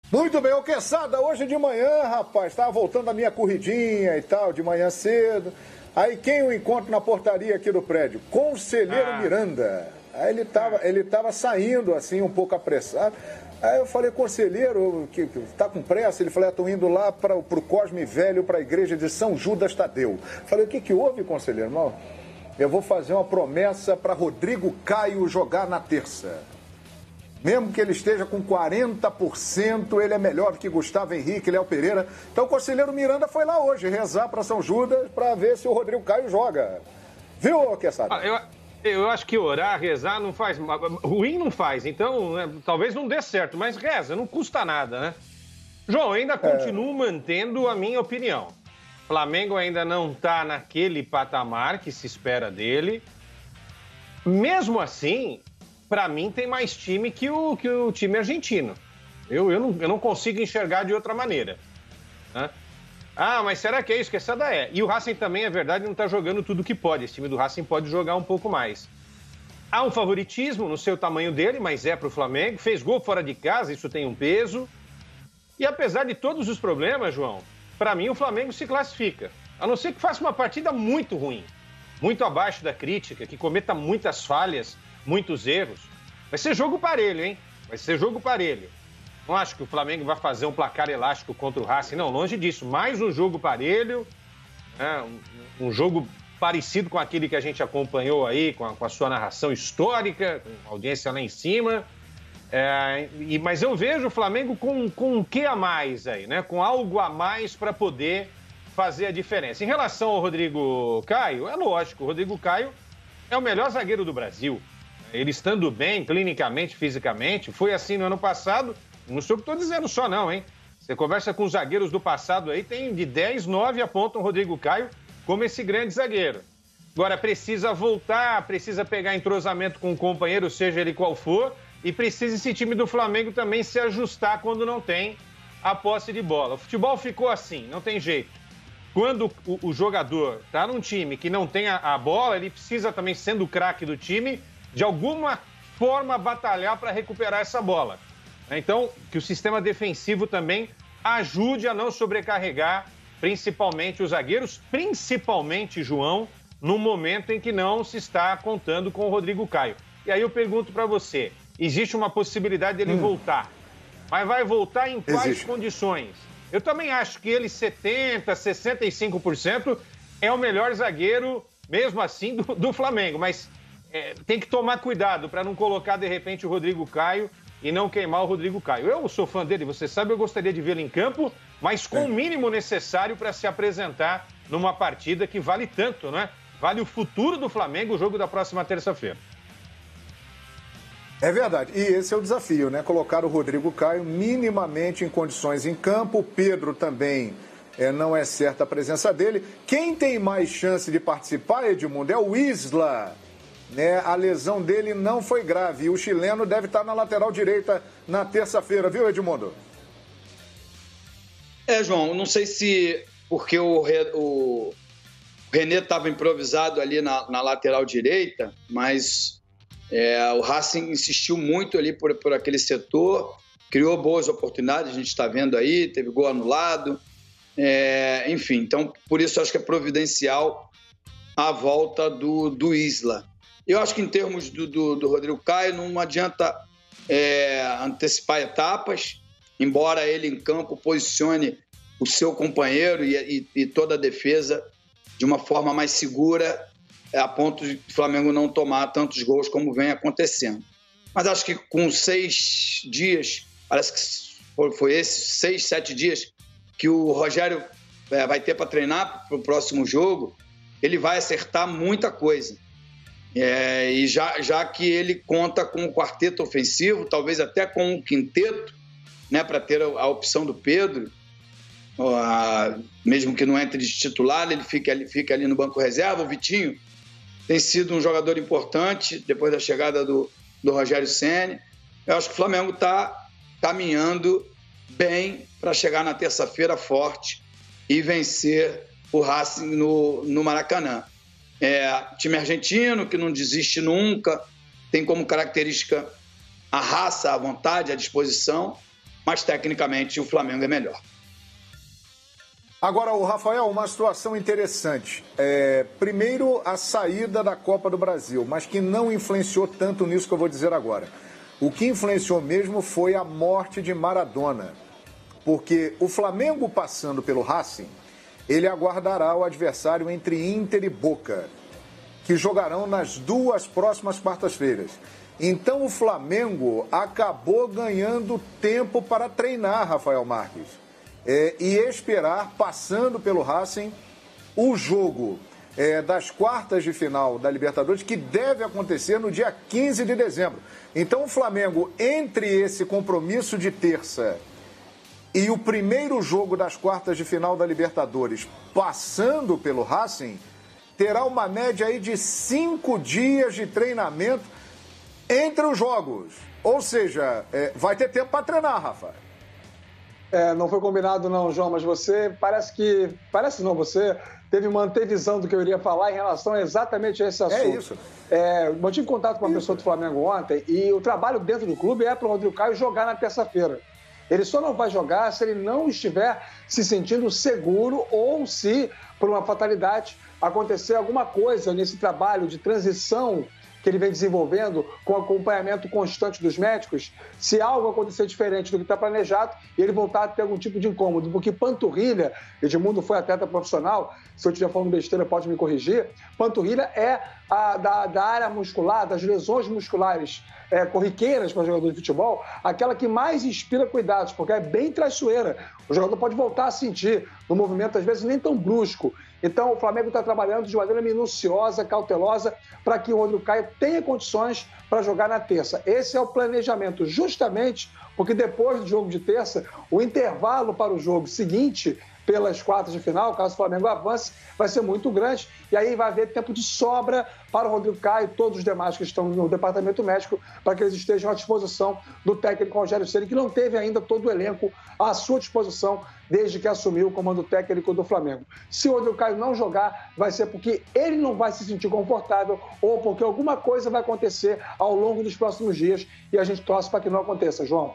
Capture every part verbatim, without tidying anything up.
Muito bem, ô Queçada, hoje de manhã, rapaz, estava voltando a minha corridinha e tal, de manhã cedo. Aí quem eu encontro na portaria aqui do prédio? Conselheiro ah. Miranda. Aí ele estava ele tava saindo assim, um pouco apressado. Aí eu falei, conselheiro, que, que tá com pressa? Ele falou, estou indo lá para o Cosme Velho, para a igreja de São Judas Tadeu. Falei, o que que houve, conselheiro? Irmão, eu vou fazer uma promessa para Rodrigo Caio jogar na terça. Mesmo que ele esteja com quarenta por cento, ele é melhor do que Gustavo Henrique, Léo Pereira. Então o conselheiro Miranda foi lá hoje rezar para São Judas para ver se o Rodrigo Caio joga. Viu, Queçada? Ah, eu, eu acho que orar, rezar não faz... Ruim não faz, então né, talvez não dê certo, mas reza, não custa nada, né? João, eu ainda continuo é... mantendo a minha opinião. O Flamengo ainda não está naquele patamar que se espera dele. Mesmo assim... Para mim, tem mais time que o, que o time argentino. Eu, eu, não, eu não consigo enxergar de outra maneira. Né? Ah, mas será que é isso que essa daí é? E o Racing também, é verdade, não está jogando tudo que pode. Esse time do Racing pode jogar um pouco mais. Há um favoritismo no seu tamanho dele, mas é para o Flamengo. Fez gol fora de casa, isso tem um peso. E apesar de todos os problemas, João, para mim o Flamengo se classifica. A não ser que faça uma partida muito ruim, muito abaixo da crítica, que cometa muitas falhas, muitos erros. Vai ser jogo parelho, hein? Vai ser jogo parelho. Não acho que o Flamengo vai fazer um placar elástico contra o Racing, não. Longe disso. Mais um jogo parelho, né? um, um jogo parecido com aquele que a gente acompanhou aí, com a, com a sua narração histórica, com a audiência lá em cima. É, e, mas eu vejo o Flamengo com, com um quê a mais aí, né? Com algo a mais para poder fazer a diferença. Em relação ao Rodrigo Caio, é lógico, o Rodrigo Caio é o melhor zagueiro do Brasil. Ele estando bem, clinicamente, fisicamente, foi assim no ano passado. Não sei o que estou dizendo só não, hein? Você conversa com os zagueiros do passado aí, tem de dez, nove apontam o Rodrigo Caio como esse grande zagueiro. Agora, precisa voltar, precisa pegar entrosamento com o companheiro, seja ele qual for, e precisa esse time do Flamengo também se ajustar quando não tem a posse de bola. O futebol ficou assim, não tem jeito. Quando o, o jogador está num time que não tem a, a bola, ele precisa também, sendo o craque do time, de alguma forma batalhar para recuperar essa bola. Então, que o sistema defensivo também ajude a não sobrecarregar, principalmente os zagueiros, principalmente, João, no momento em que não se está contando com o Rodrigo Caio. E aí eu pergunto para você, existe uma possibilidade dele hum. voltar, mas vai voltar em quais existe. condições? Eu também acho que ele, setenta por cento, sessenta e cinco por cento, é o melhor zagueiro, mesmo assim, do, do Flamengo, mas... É, tem que tomar cuidado para não colocar, de repente, o Rodrigo Caio e não queimar o Rodrigo Caio. Eu sou fã dele, você sabe, eu gostaria de vê-lo em campo, mas com é. o mínimo necessário para se apresentar numa partida que vale tanto, né? Vale o futuro do Flamengo, o jogo da próxima terça-feira. É verdade, e esse é o desafio, né? Colocar o Rodrigo Caio minimamente em condições em campo, o Pedro também... É, não é certa a presença dele. Quem tem mais chance de participar, Edmundo, é o Isla. Né, a lesão dele não foi grave e o chileno deve estar na lateral direita na terça-feira, viu, Edmundo? É, João, não sei se porque o, o René estava improvisado ali na, na lateral direita, mas é, o Racing insistiu muito ali por, por aquele setor, criou boas oportunidades, a gente está vendo aí, teve gol anulado, é, enfim, então por isso acho que é providencial a volta do, do Isla. Eu acho que em termos do, do, do Rodrigo Caio não adianta é, antecipar etapas, embora ele em campo posicione o seu companheiro e, e, e toda a defesa de uma forma mais segura, a ponto de o Flamengo não tomar tantos gols como vem acontecendo. Mas acho que com seis dias, parece que foi, foi esse, seis, sete dias que o Rogério é, vai ter para treinar para o próximo jogo, ele vai acertar muita coisa. É, e já, já que ele conta com o quarteto ofensivo, talvez até com o quinteto, né, para ter a, a opção do Pedro, a, mesmo que não entre de titular, ele fica, ele fica ali no banco reserva. O Vitinho tem sido um jogador importante depois da chegada do, do Rogério Ceni. Eu acho que o Flamengo está caminhando bem para chegar na terça-feira forte e vencer o Racing no, no Maracanã. É, time argentino que não desiste nunca, tem como característica a raça, a vontade, a disposição, mas tecnicamente o Flamengo é melhor. Agora, o Rafael, uma situação interessante. É, primeiro, a saída da Copa do Brasil, mas que não influenciou tanto nisso que eu vou dizer agora. O que influenciou mesmo foi a morte de Maradona. Porque o Flamengo passando pelo Racing, ele aguardará o adversário entre Inter e Boca, que jogarão nas duas próximas quartas-feiras. Então, o Flamengo acabou ganhando tempo para treinar, Rafael Marques. É, e esperar, passando pelo Racing, o jogo é, das quartas de final da Libertadores, que deve acontecer no dia quinze de dezembro. Então, o Flamengo, entre esse compromisso de terça e o primeiro jogo das quartas de final da Libertadores, passando pelo Racing, terá uma média aí de cinco dias de treinamento entre os jogos. Ou seja, é, vai ter tempo para treinar, Rafa. É, não foi combinado não, João, mas você parece que... Parece não, você teve uma antevisão do que eu iria falar em relação exatamente a esse assunto. É isso. É, eu tive contato com uma isso. pessoa do Flamengo ontem e o trabalho dentro do clube é para o Rodrigo Caio jogar na terça-feira. Ele só não vai jogar se ele não estiver se sentindo seguro ou se, por uma fatalidade, acontecer alguma coisa nesse trabalho de transição que ele vem desenvolvendo com acompanhamento constante dos médicos, se algo acontecer diferente do que está planejado e ele voltar a ter algum tipo de incômodo, porque panturrilha, Edmundo foi atleta profissional, se eu estiver falando besteira pode me corrigir, panturrilha é a, da, da área muscular, das lesões musculares é, corriqueiras para jogador de futebol, aquela que mais inspira cuidados, porque é bem traiçoeira. O jogador pode voltar a sentir no movimento, às vezes, nem tão brusco. Então, o Flamengo está trabalhando de maneira minuciosa, cautelosa, para que o Rodrigo Caio tenha condições para jogar na terça. Esse é o planejamento, justamente porque depois do jogo de terça, o intervalo para o jogo seguinte, pelas quartas de final, caso o Flamengo avance, vai ser muito grande. E aí vai haver tempo de sobra para o Rodrigo Caio e todos os demais que estão no departamento médico, para que eles estejam à disposição do técnico Rogério Ceni, que não teve ainda todo o elenco à sua disposição desde que assumiu o comando técnico do Flamengo. Se o Rodrigo Caio não jogar, vai ser porque ele não vai se sentir confortável ou porque alguma coisa vai acontecer ao longo dos próximos dias e a gente torce para que não aconteça, João.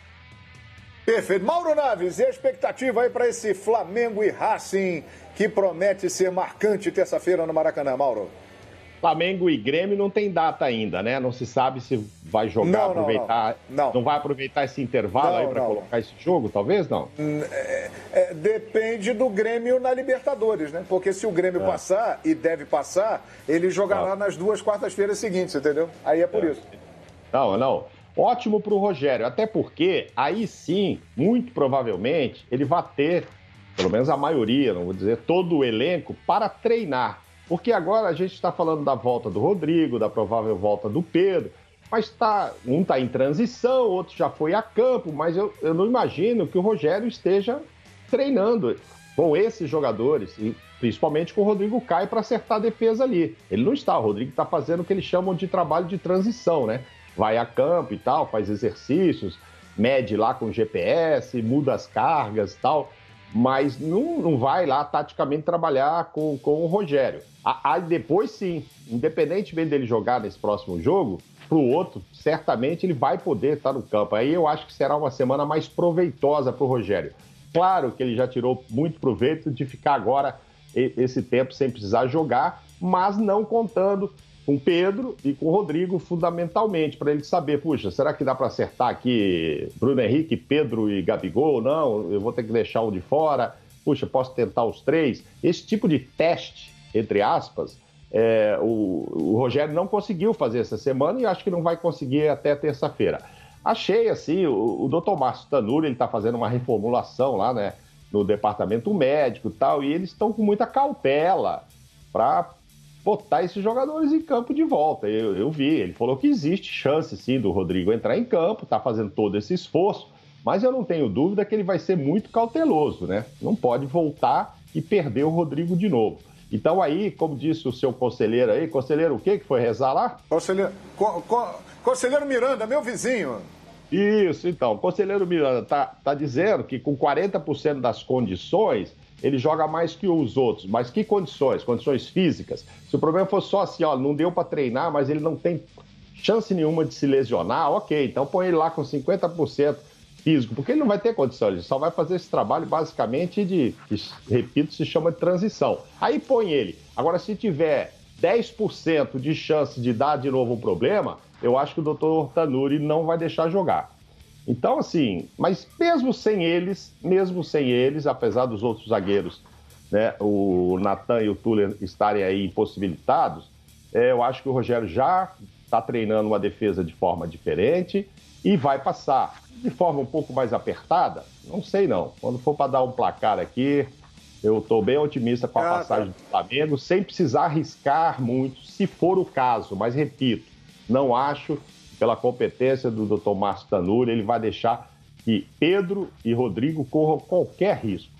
Perfeito. Mauro Naves, e a expectativa aí para esse Flamengo e Racing, que promete ser marcante terça-feira no Maracanã, Mauro? Flamengo e Grêmio não tem data ainda, né? Não se sabe se vai jogar, não, aproveitar... Não, não. não vai aproveitar esse intervalo não, aí para colocar esse jogo, talvez não? É, é, depende do Grêmio na Libertadores, né? Porque se o Grêmio é. passar, e deve passar, ele jogará ah. nas duas quartas-feiras seguintes, entendeu? Aí é por é. isso. Não, não. Ótimo para o Rogério, até porque aí sim, muito provavelmente, ele vai ter, pelo menos a maioria, não vou dizer todo o elenco, para treinar. Porque agora a gente está falando da volta do Rodrigo, da provável volta do Pedro, mas tá, um está em transição, outro já foi a campo, mas eu, eu não imagino que o Rogério esteja treinando com esses jogadores, e principalmente com o Rodrigo Caio para acertar a defesa ali. Ele não está, o Rodrigo está fazendo o que eles chamam de trabalho de transição, né? Vai a campo e tal, faz exercícios, mede lá com G P S, muda as cargas e tal, mas não, não vai lá taticamente trabalhar com, com o Rogério. Aí depois sim, independentemente dele jogar nesse próximo jogo, para o outro, certamente ele vai poder estar no campo. Aí eu acho que será uma semana mais proveitosa para o Rogério. Claro que ele já tirou muito proveito de ficar agora esse tempo sem precisar jogar, mas não contando com Pedro e com o Rodrigo, fundamentalmente, para ele saber, puxa, será que dá para acertar aqui Bruno Henrique, Pedro e Gabigol? Não, eu vou ter que deixar um de fora. Puxa, posso tentar os três? Esse tipo de teste, entre aspas, é, o, o Rogério não conseguiu fazer essa semana e acho que não vai conseguir até terça-feira. Achei, assim, o, o doutor Márcio Tanuri, ele está fazendo uma reformulação lá, né, no departamento médico e tal, e eles estão com muita cautela para botar esses jogadores em campo de volta. Eu, eu vi, ele falou que existe chance, sim, do Rodrigo entrar em campo, tá fazendo todo esse esforço, mas eu não tenho dúvida que ele vai ser muito cauteloso, né? Não pode voltar e perder o Rodrigo de novo. Então aí, como disse o seu conselheiro aí, conselheiro o quê que foi rezar lá? Conselheiro, co, co, conselheiro Miranda, meu vizinho. Isso, então, o conselheiro Miranda tá, tá dizendo que com quarenta por cento das condições, ele joga mais que os outros. Mas que condições? Condições físicas. Se o problema fosse só assim, ó, não deu para treinar, mas ele não tem chance nenhuma de se lesionar, ok, então põe ele lá com cinquenta por cento físico, porque ele não vai ter condição, ele só vai fazer esse trabalho basicamente de, de repito, se chama de transição. Aí põe ele. Agora, se tiver dez por cento de chance de dar de novo um problema, eu acho que o doutor Tanuri não vai deixar jogar. Então, assim, mas mesmo sem eles, mesmo sem eles, apesar dos outros zagueiros, né, o Natan e o Tuller estarem aí impossibilitados, é, eu acho que o Rogério já está treinando uma defesa de forma diferente e vai passar de forma um pouco mais apertada. Não sei não. Quando for para dar um placar aqui, eu estou bem otimista com a ah, passagem tá. do Flamengo, sem precisar arriscar muito, se for o caso. Mas, repito, não acho, pela competência do doutor Márcio Tanuri, ele vai deixar que Pedro e Rodrigo corram qualquer risco.